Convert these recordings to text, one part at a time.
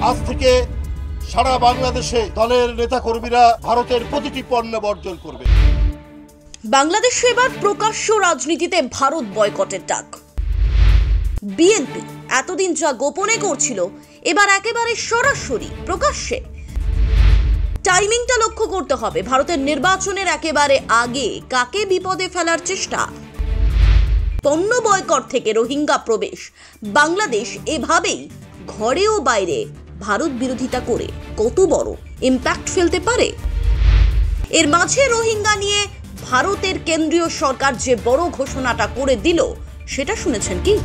আজ থেকে সারা বাংলাদেশে দলের নেতাকর্মীরা ভারতের প্রতিটি পণ্য বর্জন করবে। বাংলাদেশে এবার প্রকাশ্য রাজনীতিতে ভারত বয়কটের ডাক। বিএনপি এতদিন যা গোপনে করছিল এবার একেবারে সরাসরি প্রকাশ্যে। টাইমিংটা লক্ষ্য করতে হবে। ভারতের নির্বাচনের একেবারে আগে কাকে বিপদে ফেলার চেষ্টা। পণ্য বয়কট থেকে রোহিঙ্গা প্রবেশ। বাংলাদেশ এভাবেই ঘরে ও বাইরে ভারত বিরোধিতা করে কত বড় ইম্প্যাক্ট ফেলতে পারে। এর মাঝে রোহিঙ্গা নিয়ে ভারতের কেন্দ্রীয় সরকার যে বড় ঘোষণাটা করে দিল সেটা শুনেছেন কি?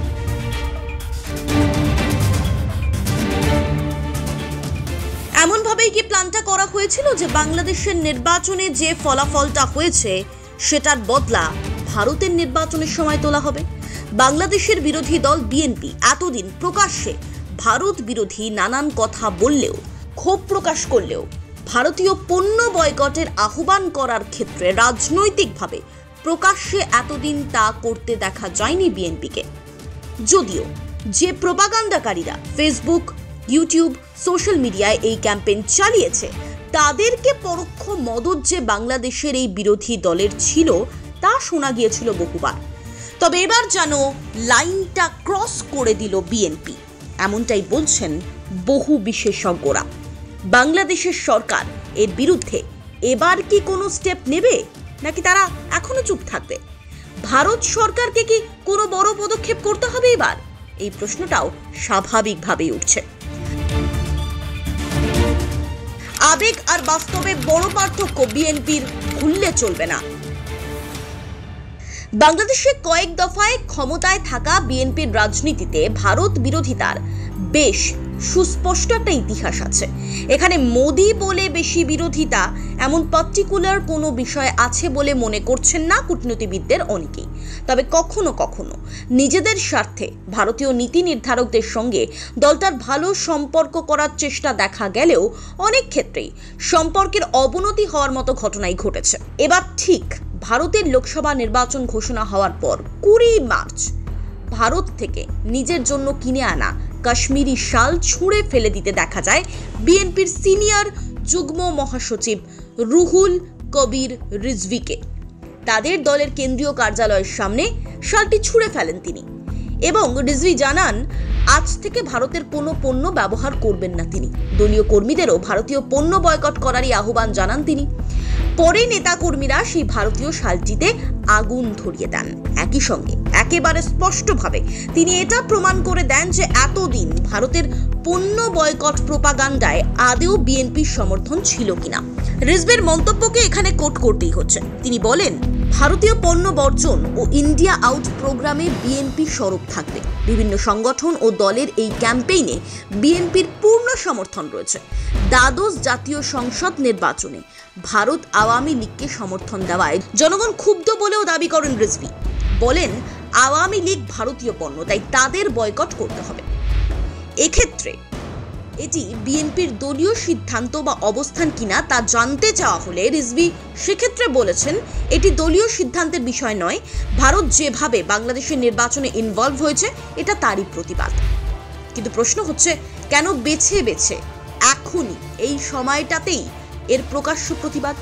এমনভাবেই কি প্ল্যানটা করা হয়েছিল যে বাংলাদেশের নির্বাচনে যে ফলাফলটা হয়েছে সেটার বদলা ভারতের নির্বাচনের সময় তোলা হবে? বাংলাদেশের বিরোধী দল বিএনপি এতদিন প্রকাশ্যে ভারত বিরোধী নানান কথা বললেও, ক্ষোভ প্রকাশ করলেও ভারতীয় পণ্য বয়কটের আহ্বান করার ক্ষেত্রে রাজনৈতিকভাবে প্রকাশ্যে এতদিন তা করতে দেখা যায়নি বিএনপিকে। যদিও যে প্রোপাগান্ডাকারীরা ফেসবুক, ইউটিউব, সোশ্যাল মিডিয়ায় এই ক্যাম্পেইন চালিয়েছে তাদেরকে পরোক্ষ মদত যে বাংলাদেশের এই বিরোধী দলের ছিল তা শোনা গিয়েছিল বহুবার। তবে এবার যেন লাইনটা ক্রস করে দিল বিএনপি, এমনটাই বলছেন বহু বিশেষজ্ঞরা। বাংলাদেশের সরকার এর বিরুদ্ধে এবার কি কোনো স্টেপ নেবে, নাকি তারা এখনো চুপ থাকবে? ভারত সরকারকে কি কোনো বড় পদক্ষেপ করতে হবে এবার? এই প্রশ্নটাও স্বাভাবিকভাবেই উঠছে। আবেগ আর বাস্তবে বড় পার্থক্য বিএনপির ভুললে চলবে না। বাংলাদেশে কয়েক দফায় ক্ষমতায় থাকা বিএনপির রাজনীতিতে ভারত বিরোধিতার বেশ সুস্পষ্ট একটা ইতিহাস আছে। এখানে মোদি বলে বেশি বিরোধিতা এমন পার্টিকুলার কোনো বিষয় আছে বলে মনে করছেন না কূটনীতিবিদদের অনেকেই। তবে কখনো কখনো নিজেদের স্বার্থে ভারতীয় নীতি নির্ধারকদের সঙ্গে দলটার ভালো সম্পর্ক করার চেষ্টা দেখা গেলেও অনেক ক্ষেত্রেই সম্পর্কের অবনতি হওয়ার মতো ঘটনাই ঘটেছে। এবার ঠিক ভারতের লোকসভা নির্বাচন ঘোষণা হওয়ার পর 20 মার্চ ভারত থেকে নিজের জন্য কিনে আনা কাশ্মীরি শাল ছুঁড়ে ফেলে দিতে দেখা যায় বিএনপির সিনিয়র যুগ্ম মহাসচিব রুহুল কবির রিজভিকে। তাদের দলের কেন্দ্রীয় কার্যালয়ের সামনে শালটি ছুঁড়ে ফেলেন তিনি এবং রিজভি জানান আজ থেকে ভারতের কোনো পণ্য ব্যবহার করবেন না তিনি। দলীয় কর্মীদেরও ভারতীয় পণ্য বয়কট করারই আহ্বান জানান তিনি। পরে নেতাকর্মীরা সেই ভারতীয় শালটিতে আগুন ধরিয়ে দেন। একই সঙ্গে একেবারে স্পষ্টভাবে তিনি এটা প্রমাণ করে দেন যে এতদিন ভারতের পণ্য বয়কট প্রোপাগান্ডায় আদেও বিএনপির সমর্থন ছিল কিনা। রিজভির মন্তব্যকে এখানে কোট করতেই হচ্ছে। তিনি বলেন, ভারতীয় পণ্য বর্জন ও ইন্ডিয়া আউট প্রোগ্রামে বিএনপি সরব থাকবে। বিভিন্ন সংগঠন ও দলের এই ক্যাম্পেইনে বিএনপির পূর্ণ সমর্থন রয়েছে। দ্বাদশ জাতীয় সংসদ নির্বাচনে ভারত আওয়ামী লীগকে সমর্থন দেওয়ায় জনগণ ক্ষুব্ধ বলেও দাবি করেন রিজভি। বলেন, আওয়ামী লীগ ভারতীয় পণ্য, তাই তাদের বয়কট করতে হবে। এক্ষেত্রে এটি বিএনপির দলীয় সিদ্ধান্ত বা অবস্থান কিনা তা জানতে চাওয়া হলে রিজভি সেক্ষেত্রে বলেছেন, এটি দলীয় সিদ্ধান্তের বিষয় নয়। ভারত যেভাবে বাংলাদেশের নির্বাচনে ইনভলভ হয়েছে এটা তারই প্রতিবাদ। কিন্তু প্রশ্ন হচ্ছে, কেন বেছে বেছে এখনই এই সময়টাতেই এর প্রকাশ্য প্রতিবাদ?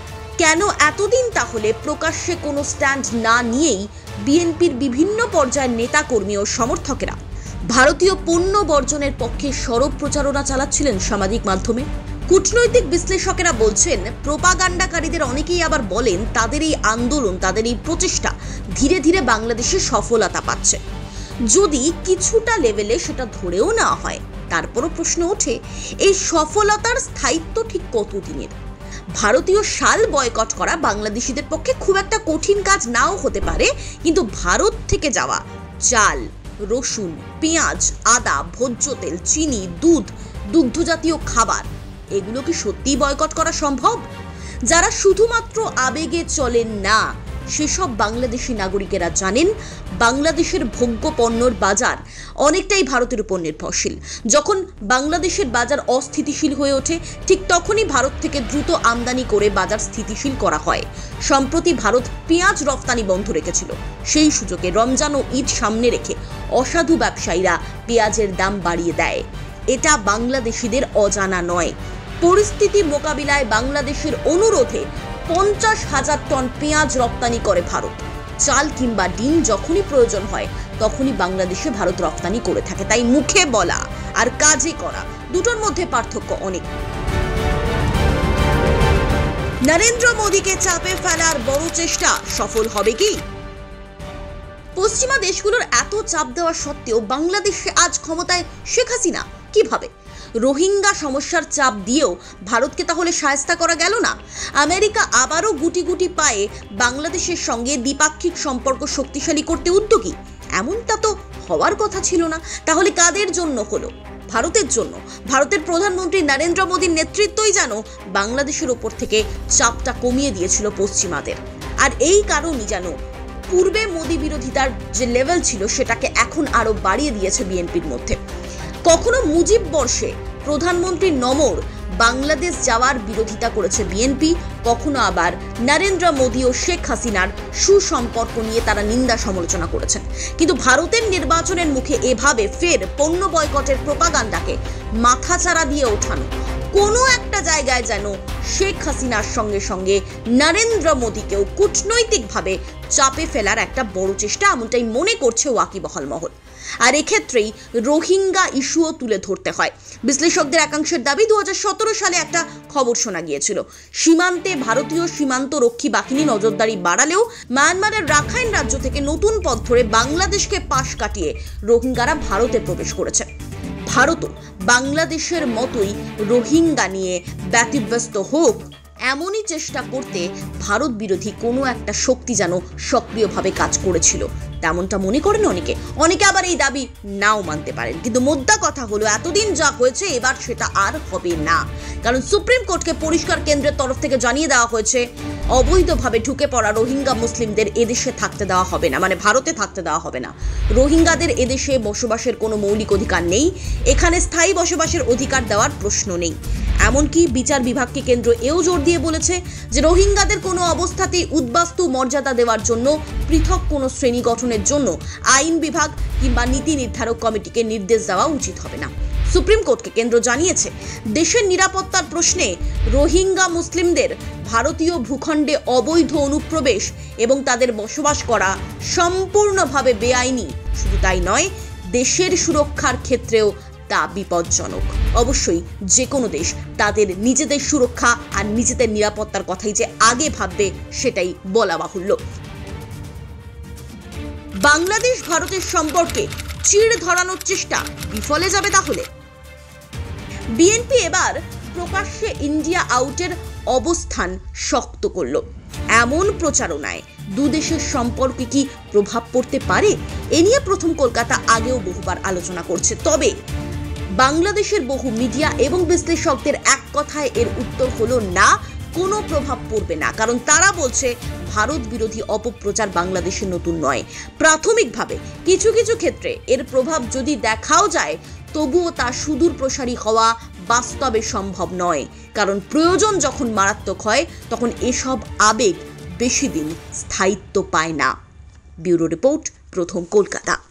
কেন এতদিন তাহলে প্রকাশ্যে কোনো স্ট্যান্ড না নিয়েই বিএনপির বিভিন্ন পর্যায়ের নেতাকর্মী ও সমর্থকেরা ভারতীয় পণ্য বর্জনের পক্ষে সরব প্রচারণা চালাচ্ছিলেন সামাজিক মাধ্যমে? কূটনৈতিক বিশ্লেষকেরা বলছেন, প্রোপাগান্ডাকারীদের অনেকেই আবার বলেন তাদের এই আন্দোলন, তাদের এই প্রচেষ্টা ধীরে ধীরে বাংলাদেশে সফলতা পাচ্ছে। যদি কিছুটা লেভেলে সেটা ধরেও নেওয়া হয়, তারপরও প্রশ্ন ওঠে, এই সফলতার স্থায়িত্ব ঠিক কতদিনের? ভারতীয় শাল বয়কট করা বাংলাদেশিদের পক্ষে খুব একটা কঠিন কাজ নাও হতে পারে, কিন্তু ভারত থেকে যাওয়া চাল, রসুন, পেঁয়াজ, আদা, ভোজ্য তেল, চিনি, দুধ, দুগ্ধজাতীয় খাবার এগুলো কি সত্যিই বয়কট করা সম্ভব? যারা শুধুমাত্র আবেগে চলেন না সেসব বাংলাদেশি নাগরিকেরা জানেন বাংলাদেশের ভোগ্য পণ্যর বাজার অনেকটাই ভারতের উপর নির্ভরশীল। যখন বাংলাদেশের বাজার অস্থিতিশীল হয়ে ওঠে ঠিক তখনই ভারত থেকে দ্রুত আমদানি করে বাজার স্থিতিশীল করা হয়। সম্প্রতি ভারত পেঁয়াজ রফতানি বন্ধ রেখেছিল। সেই সুযোগে রমজান ও ঈদ সামনে রেখে অসাধু ব্যবসায়ীরা পেঁয়াজের দাম বাড়িয়ে দেয়। এটা বাংলাদেশিদের অজানা নয়। পরিস্থিতি মোকাবিলায় বাংলাদেশের অনুরোধে 50,000 টন পেঁয়াজ রপ্তানি করে ভারত। চাল কিংবা ডিম যখনই প্রয়োজন হয় তখনই বাংলাদেশে ভারত রপ্তানি করে থাকে। তাই মুখে বলা আর কাজে করা দুটোর মধ্যে পার্থক্য অনেক। নরেন্দ্র মোদীকে চাপে ফেলার বড় চেষ্টা সফল হবে কি? পশ্চিমা দেশগুলোর এত চাপ দেওয়া সত্ত্বেও বাংলাদেশে আজ ক্ষমতায় শেখ হাসিনা। কিভাবে? রোহিঙ্গা সমস্যার চাপ দিয়েও ভারতকে তাহলে শায়েস্তা করা গেল না? আমেরিকা আবারও গুটি গুটি পায়ে বাংলাদেশের সঙ্গে দ্বিপাক্ষিক সম্পর্ক শক্তিশালী করতে উদ্যোগী? এমনটা তো হওয়ার কথা ছিল না। তাহলে কাদের জন্য হলো? ভারতের জন্য। ভারতের প্রধানমন্ত্রী নরেন্দ্র মোদীর নেতৃত্বই যেন বাংলাদেশের ওপর থেকে চাপটা কমিয়ে দিয়েছিল পশ্চিমাদের। আর এই কারণই যেন পূর্বে মোদী বিরোধিতার যে লেভেল ছিল সেটাকে এখন আরো বাড়িয়ে দিয়েছে বিএনপির মধ্যে। কখনো মুজিব বর্ষে প্রধানমন্ত্রী নমর বাংলাদেশ যাওয়ার বিরোধিতা করেছে বিএনপি, কখনো আবার নরেন্দ্র মোদী ও শেখ হাসিনার সুসম্পর্ক নিয়ে তারা নিন্দা সমালোচনা করেছেন। কিন্তু ভারতের নির্বাচনের মুখে এভাবে ফের পণ্য বয়কটের প্রোপাগান্ডাকে মাথাচাড়া দিয়ে ওঠানো, কোনো একটা জায়গায় যেন শেখ হাসিনার সঙ্গে সঙ্গে নরেন্দ্র মোদীকেও কূটনৈতিকভাবে চাপে ফেলার একটা বড় চেষ্টা, এমনটাই মনে করছে ওয়াকিবহাল মহল। আর এক্ষেত্রেই রোহিঙ্গা ইস্যুও তুলে ধরতে হয়। বিশ্লেষকদের একাংশের দাবি 2017 সালে একটা খবর শোনা গিয়েছিল, সীমান্তে ভারতীয় সীমান্ত রক্ষী বাহিনী নজরদারি বাড়ালেও মায়ানমারের রাখাইন রাজ্য থেকে নতুন পথ ধরে বাংলাদেশকে পাশ কাটিয়ে রোহিঙ্গারা ভারতে প্রবেশ করেছে। ভারতও বাংলাদেশের মতোই রোহিঙ্গা নিয়ে ব্যতিব্যস্ত হোক এমনই চেষ্টা করতে ভারত বিরোধী কোনো একটা শক্তি যেন সক্রিয়ভাবে কাজ করেছিল, তেমনটা মনে করেন অনেকে। অনেকে আবার এই দাবি নাও মানতে পারেন। কিন্তু মোদ্দা কথা হলো, এতদিন যা হয়েছে এবার সেটা আর হবে না। কারণ সুপ্রিম কোর্টকে পরিষ্কার কেন্দ্রের তরফ থেকে জানিয়ে দেওয়া হয়েছে অবৈধভাবে ঢুকে পড়া রোহিঙ্গা মুসলিমদের এদেশে থাকতে দেওয়া হবে না, মানে ভারতে থাকতে দেওয়া হবে না। রোহিঙ্গাদের এদেশে বসবাসের কোনো মৌলিক অধিকার নেই, এখানে স্থায়ী বসবাসের অধিকার দেওয়ার প্রশ্ন নেই। এমনকি বিচার বিভাগকে কেন্দ্র এও জোর দিয়ে বলেছে যে রোহিঙ্গাদের কোনো অবস্থাতেই উদ্বাস্তু মর্যাদা দেওয়ার জন্য পৃথক কোনো শ্রেণী গঠনের জন্য আইন বিভাগ কিংবা নীতি নির্ধারক কমিটিকে নির্দেশ দেওয়া উচিত হবে না। সুপ্রিম কোর্টকে কেন্দ্র জানিয়েছে, দেশের নিরাপত্তার প্রশ্নে রোহিঙ্গা মুসলিমদের ভারতীয় ভূখণ্ডে অবৈধ অনুপ্রবেশ এবং তাদের বসবাস করা সম্পূর্ণভাবে বেআইনি। শুধু তাই নয়, দেশের সুরক্ষার ক্ষেত্রেও তা বিপজ্জনক। অবশ্যই যে কোনো দেশ তাদের নিজেদের সুরক্ষা আর নিজেদের নিরাপত্তার কথাই যে আগে ভাববে সেটাই বলা বাহুল্য। বাংলাদেশ ভারতের সম্পর্কে চিড় ধরানোর চেষ্টা বিফলে যাবে তাহলে? বিএনপি এবার প্রকাশ্যে ইন্ডিয়া আউটের অবস্থান শক্ত করল। এমন প্রচারণায় দুদেশের সম্পর্কে কি প্রভাব পড়তে পারে? এ নিয়ে প্রথম কলকাতা আগেও বহুবার আলোচনা করছে। তবে বাংলাদেশের বহু মিডিয়া এবং বিশ্লেষকদের এক কথায় এর উত্তর হলো না, কোনো প্রভাব পড়বে না। কারণ তারা বলছে ভারত বিরোধী অপপ্রচার বাংলাদেশের নতুন নয়। প্রাথমিকভাবে কিছু কিছু ক্ষেত্রে এর প্রভাব যদি দেখাও যায়, তবুও তা সুদূর প্রসারী হওয়া বাস্তবে সম্ভব নয়। কারণ প্রয়োজন যখন মারাত্মক হয় তখন এসব আবেগ বেশি দিন স্থায়িত্ব পায় না। ব্যুরো রিপোর্ট, প্রথম কলকাতা।